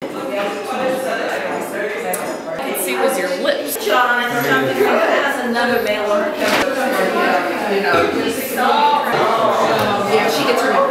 I can see was your lips. John has another mail order coming. You know, just Yeah, she gets her.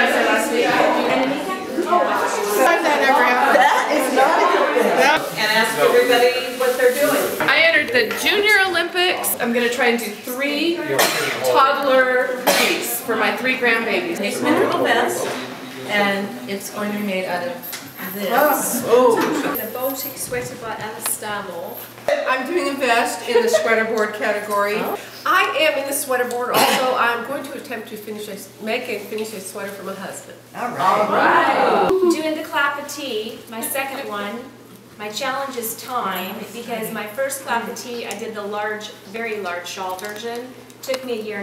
that is not a good thing. And ask everybody what they're doing. I entered the Junior Olympics. I'm gonna try and do 3 toddler cookies for my 3 grandbabies. It's mineral vest, and it's going to be made out of this. The Baltic sweater by Alice Starmore. I'm doing a vest in the sweater board category. I am in the sweater board also. I'm going to attempt to make and finish a sweater for my husband. All right. Doing the clapetee, my second one. My challenge is time, because my first clapetee, I did the large, very large shawl version. Took me 1.5 years.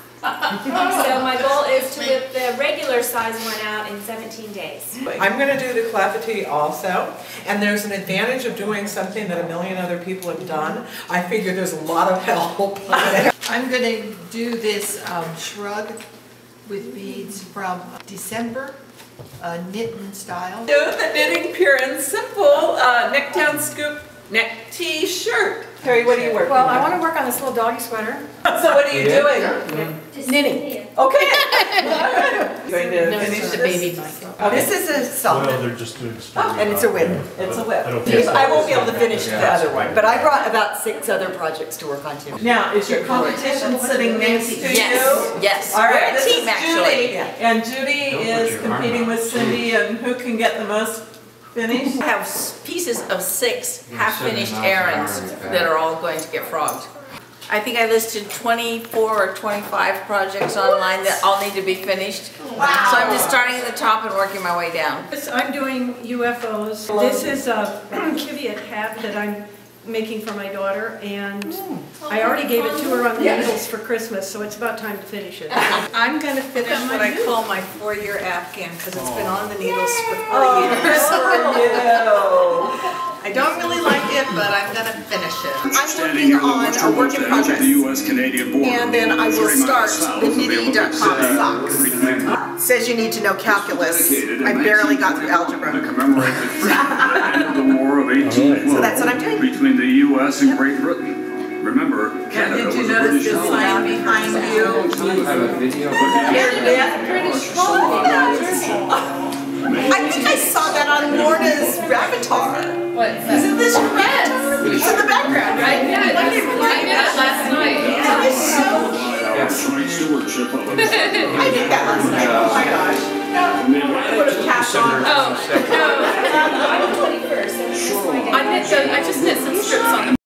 So my goal is to whip the regular size one out in 17 days. I'm going to do the clapetee also, and there's an advantage of doing something that a million other people have done. I figure there's a lot of help. I'm going to do this shrug with beads from December, knitting style. Do the Knitting Pure and Simple Neckdown Scoop neck t-shirt. Terry, what are you working Well, on? I want to work on this little doggy sweater. So what are you doing? Knitting. Okay. Going to No, finish it's just a this? baby blanket. Okay. This is a sock, Well, they're just doing and it's a whip. It's a whip. I don't think so. I won't be able to finish the other one. But I brought about 6 other projects to work on too. Now, is your competition sitting next to you? Yes. All right, We're a this team is actually. Judy, and Judy is competing with Cindy, and who can get the most finished? I have pieces of 6 half-finished errands that are all going to get frogged. I think I listed 24 or 25 projects online that all need to be finished. Wow. So I'm just starting at the top and working my way down. I'm doing UFOs. This is a Kiviat hat that I'm making for my daughter, and I already gave it to her on the needles for Christmas, so it's about time to finish it. I'm going to finish what I call my 4-year Afghan because it's been on the needles for 4 years. I don't really like it, but I'm going to finish it. I'm working on a work in progress, and then I will start the Nitty.com socks. Says you need to know calculus. I barely got through algebra. To commemorate the end of the War of 1812 So that's what I'm doing. between the U.S. and Great Britain. Remember, Canada Did you was a notice British this line behind you? I think I saw that on Lorna's Gravatar. What? Isn't this correct? It's in the background, right? Yeah, I did that last night. That was so joint stewardship of I did that last night. Oh my gosh. I would have passed on. Oh, no. I just knit some strips on the